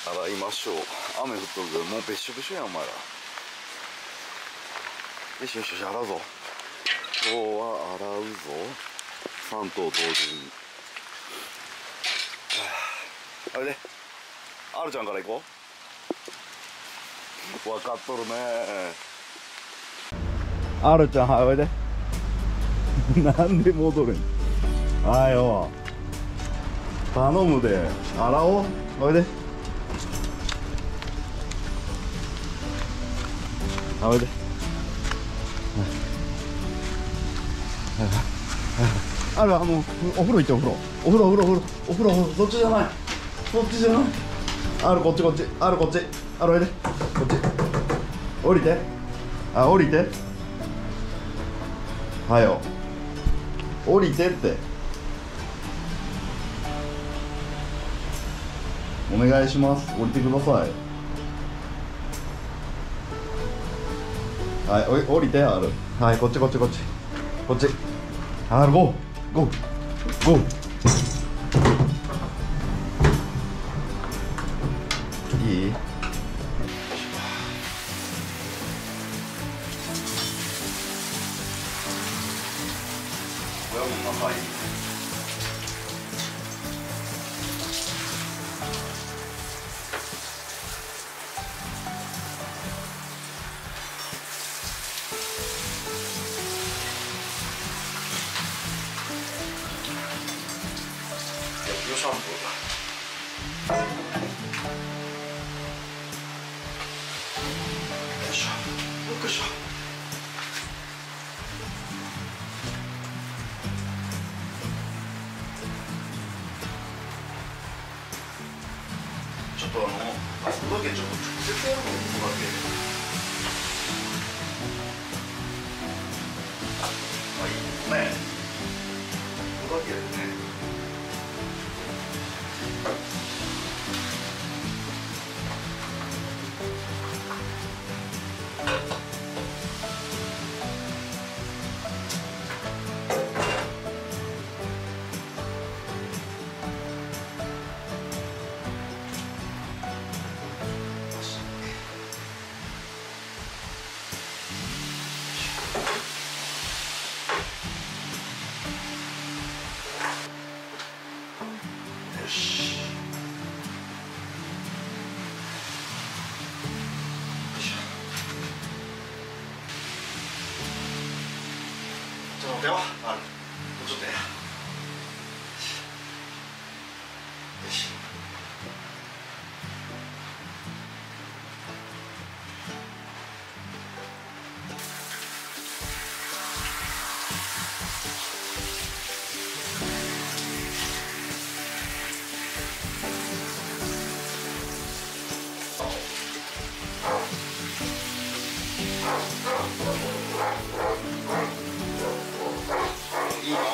洗いましょう。雨降っとるけどもうべっしょべしょやんお前ら。よしよしよし、洗うぞ。今日は洗うぞ、3頭同時に。あれで R ちゃんから行こう。分かっとるね。 R ちゃん、はい、おいで。なんで戻れん。はいよ、頼むで、洗おう。おいで、おいで。ある、お風呂行って、お風呂、そっちじゃない、ある、こっち、ある、こっち、ある、おいで、こっち、降りて、降りて、はよ、降りてって、お願いします、降りてください。はい、降りて、ある、はい、こっち、ある、ゴー。いい？親も仲いい。シャンプーだ。よいしょ、よいしょ。ちょっとあそこだけちょっと直接やるの、ここだけ。あ、いいね。ここだけやるね。よし。ちょっと待てよ。もうちょっとや。よし。いいの？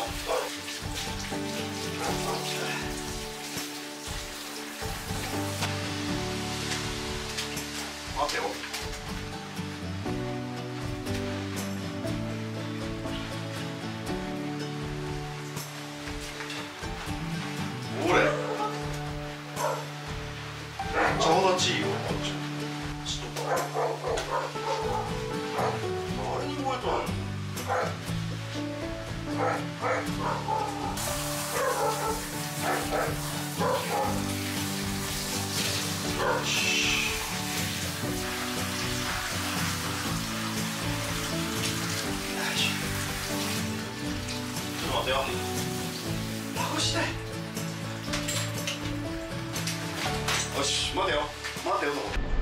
待てよ。ほれ、ちょうどちいいよ、こっち。ちょっと誰に覚えとんの？よし。ちょっと待てよ。楽して。よし、待てよと。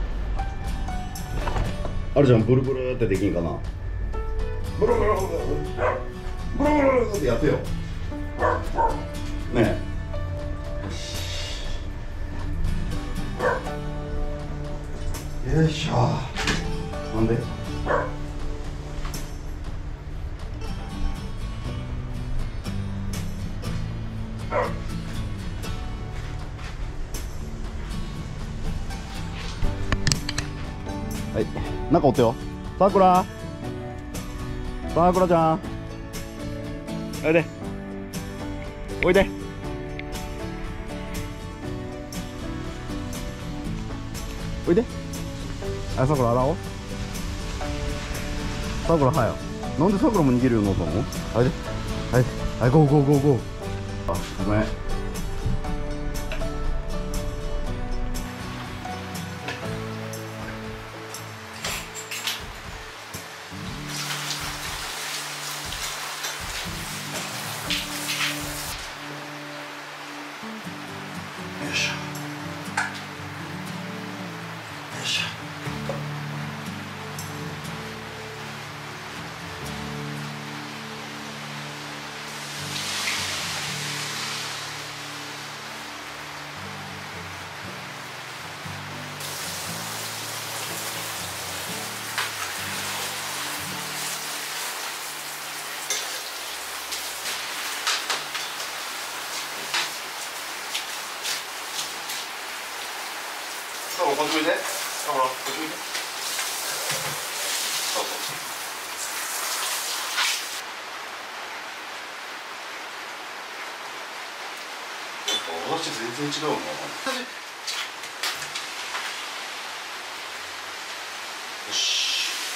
あるじゃん、ブルブルってできんかな。ブルブルってやってよ。ねえ。よいしょ。なんで？はい、中おってよ。さくらちゃん、おいで、 おいで。あ、さくら洗おう。さくら早よ。なんでさくらも逃げるようになったの？はいで。はい。はい、ゴーゴーゴーゴー。あ、ごめん。よいしょ。よいしょ。こっち向いて。ほら、こっち向いて。そうそう。お出汁全然違うな。よし。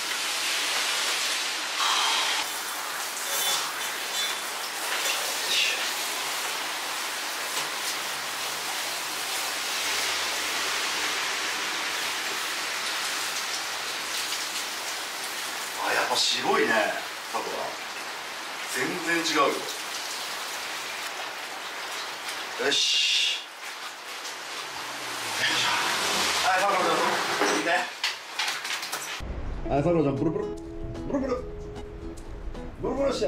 あ、やっぱ白いね。さくら。全然違うよ。よし。はい、さくらちゃん、見て。はい、さくらちゃん、ブルブル。ブルブル。ブルブルして。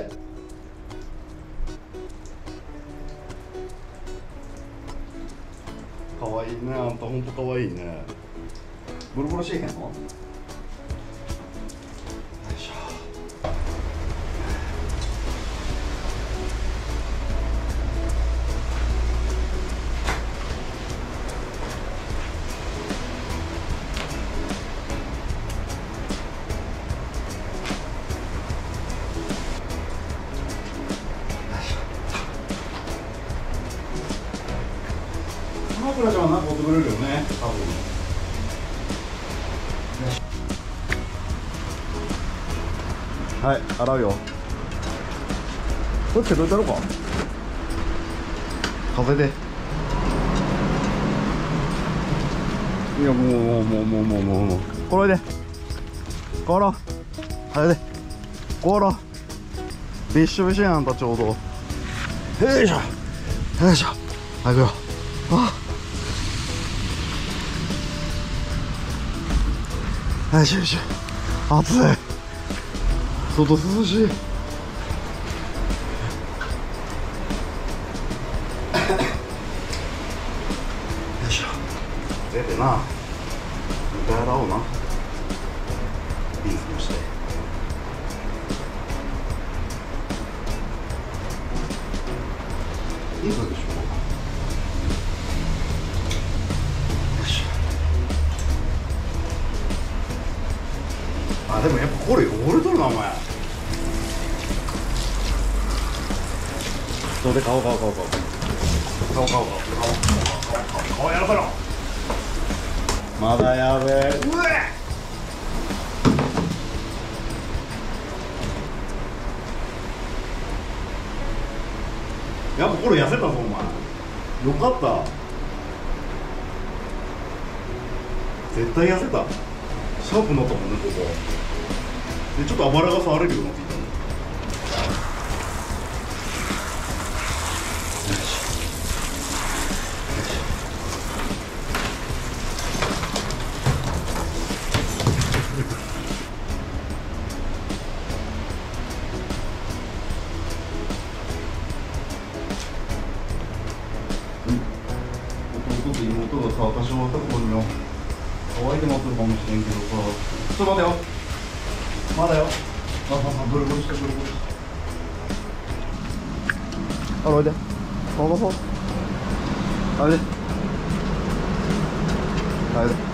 かわいいね、あんた、ほんとかわいいね。ブルブルしてへんの？よいしょ。さくらちゃんはなんか追ってくれるよね、多分。はい、洗うよ。これつけといたろか。風で。いや、もう。これで。こら。はいで。こら。びっしょびしょやんた、ちょうど。よいしょ。よいしょ。はい、行くよ。よいしょよいしょ。暑い。外涼しい。よいしょ。出てな。一回洗おうな。リンスもして。いいぞでしょ。あ、でもやっぱこれ汚れとるな、お前。どうで顔やらせろ。まだやべえ。うえ。やっぱこれ痩せたぞ、お前。よかった。絶対痩せた。シャープになったもんね、ここ。で、ちょっとあばらが触れるようになってきたね。弟と妹がさ、多少は高子によ乾いて待ってるかもしれんけどさ、ちょっと待てよ。まだよ。ブルブルしてブルブルして。おいで。おいで。おいで。